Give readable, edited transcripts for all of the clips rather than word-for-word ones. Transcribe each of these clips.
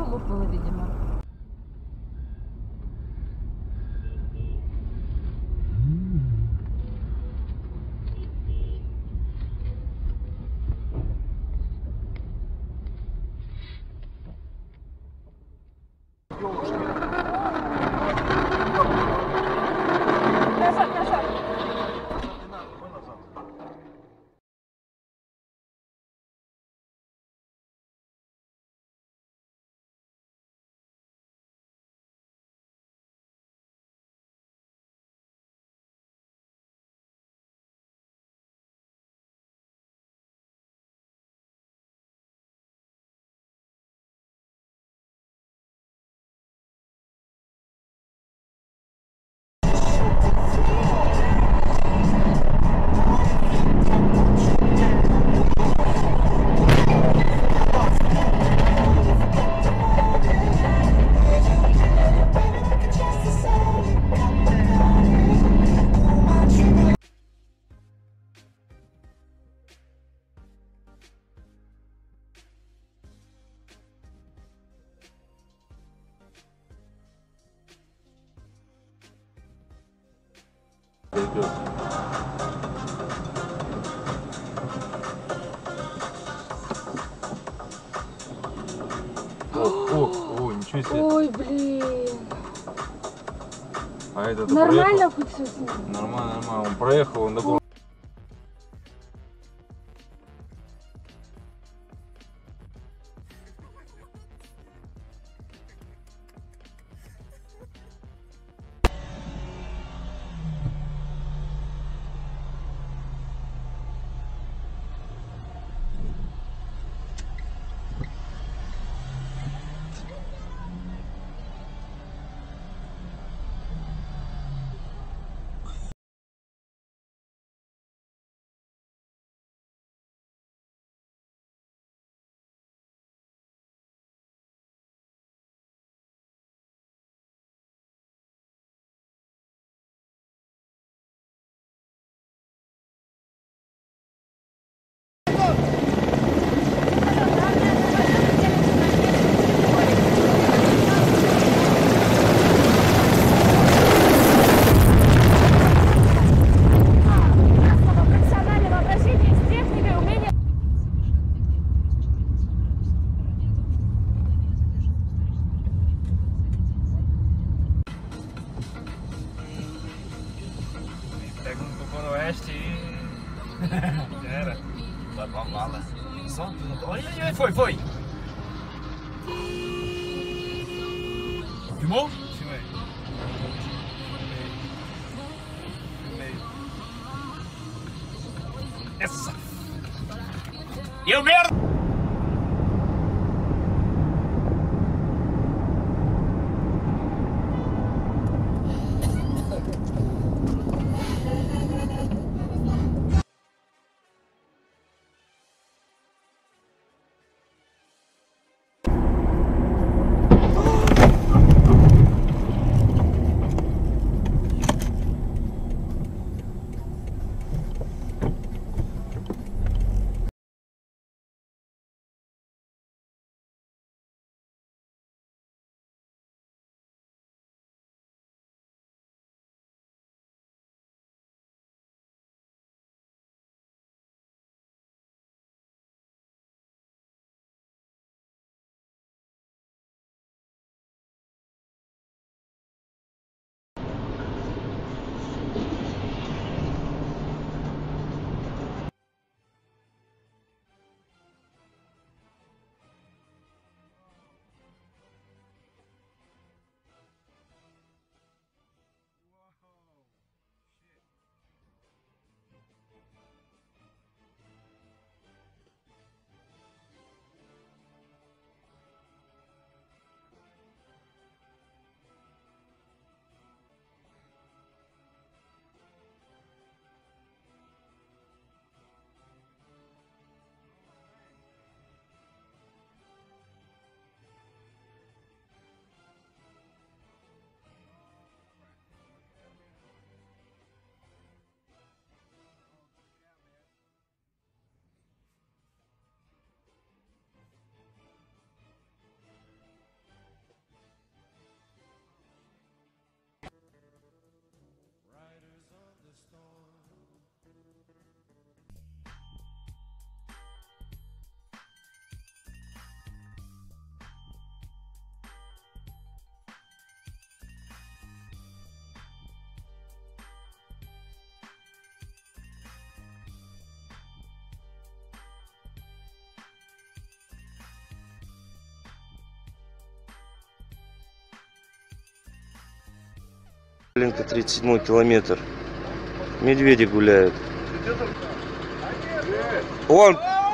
захлопнула, видимо. Назад, назад. О, ничего себе. Ой, блин. А это Нормально хоть все? Нормально, нормально. Он проехал, он такой. Pega um pouco no oeste e... Já era. Vai pra bala. Só... Olha, foi! Filmou? Filmei. Essa! E eu merda! Ленка, 37-й километр. Медведи гуляют. Вон!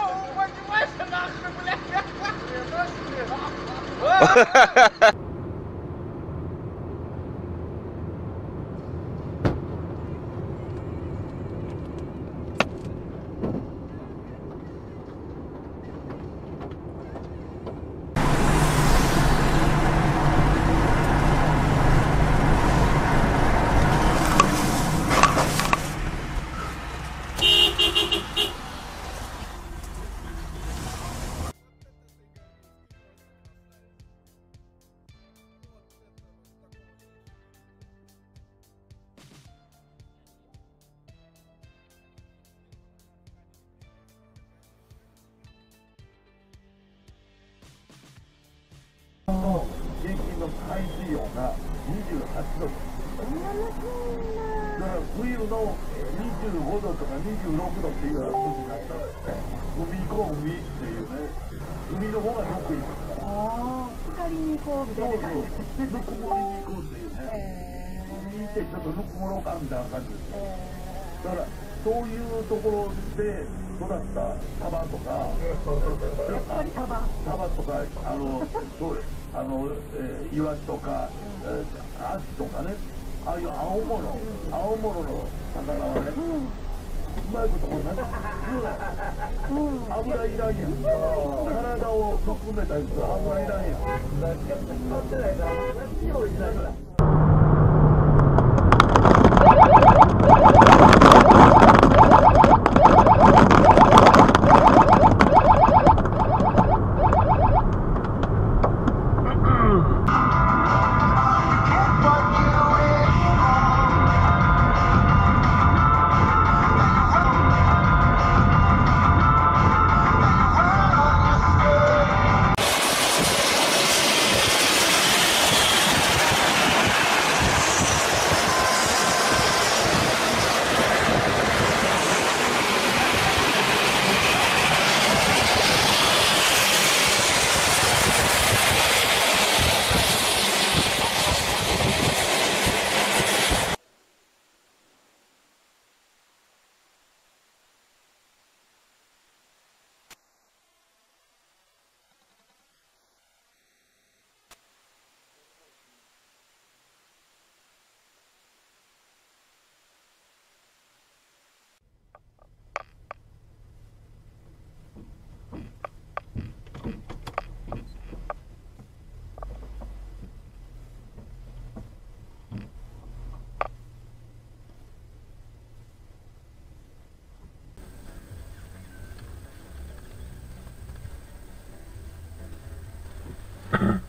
平均の海水温が28度です。だから冬の25度とか26度っていうような時になったらですね、海行こう海っていうね、海の方がよく行くから。 ああ、浸りに行こうみたいな感じで。 ぬくもりに行こうっていうね。海行ってちょっとぬくもろうかみたいな感じですよ。だからそういうところで育ったサバとか、サバとかそうイワシとか、アジとかね、ああいう青物の魚はね、うまいことこんなに油いらんやん。体を含めたやつは油いらんやん。 うん